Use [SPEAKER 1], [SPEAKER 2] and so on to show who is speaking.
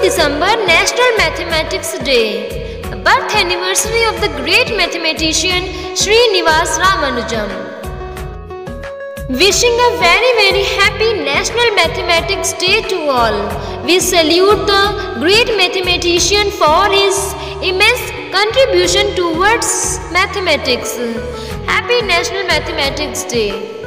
[SPEAKER 1] December, National Mathematics Day, the birth anniversary of the great mathematician Srinivas Ramanujan. Wishing a very happy National Mathematics Day to all. We salute the great mathematician for his immense contribution towards mathematics. Happy National Mathematics Day.